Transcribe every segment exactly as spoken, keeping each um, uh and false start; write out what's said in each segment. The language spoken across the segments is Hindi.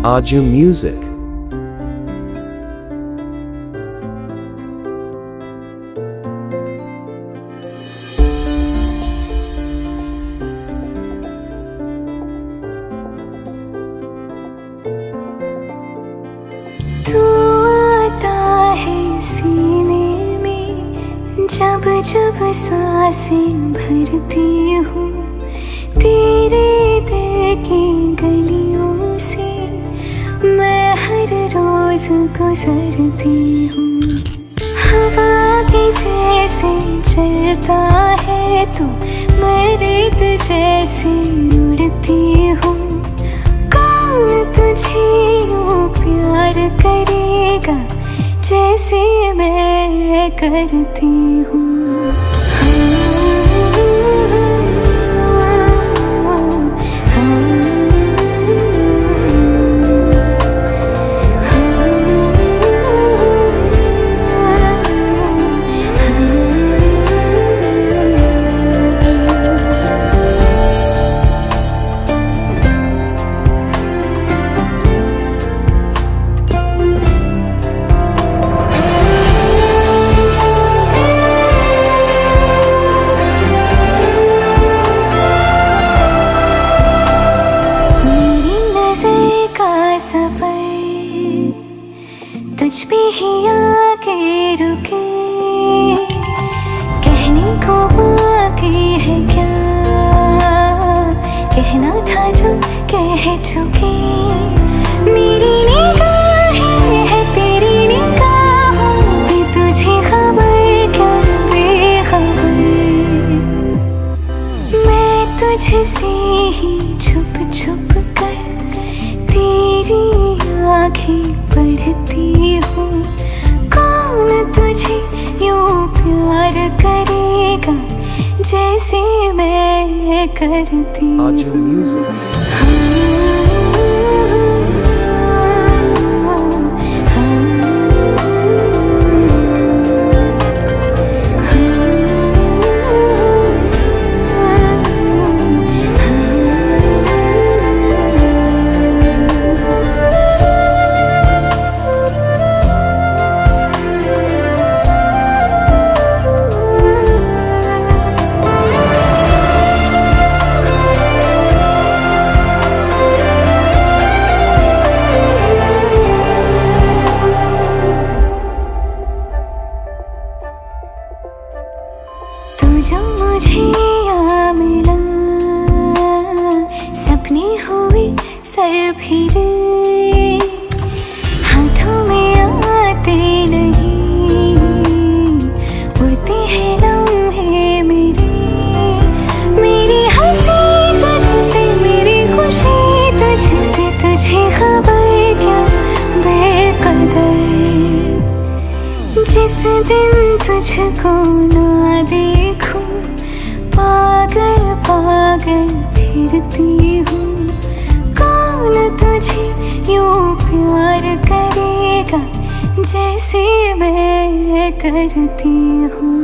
Ajju music. जब जब सांसें भरती हूँ तेरे दिल की गलियों से मैं हर रोज गुजरती हूँ। हवा के जैसे चलता है तू, मैं रेत जैसे उड़ती हूँ। कौन तुझे यूँ प्यार करेगा जैसे मैं करती हूँ। तुझ पे ही आके रुके, कहने को बाकी है क्या, कहना था जो कह चुके। मेरी निगाहें है तेरी निगाहों पे, तुझे खबर क्या बेखबर। मैं तुझसे ही छुप छुप कर तेरी आँखें पढ़ती हूँ। कौन तुझे यूँ प्यार करेगा जैसे मैं करती हूँ। जो मुझे यहाँ मिला, सपने हुए सर फिरे, हाथों में आते नहीं, उड़ते हैं लम्हे मेरे। मेरी हंसी तुझसे, मेरी खुशी तुझसे, तुझे खबर क्या बेकदर। जिस दिन तुझको ना देखूं पागल पागल फिरती हूँ। कौन तुझे यूँ प्यार करेगा जैसे मैं करती हूँ।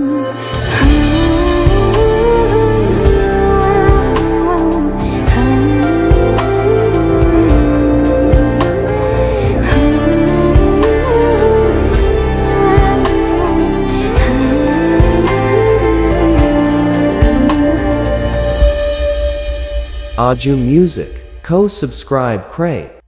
Ajju music. Co-subscribe Cray.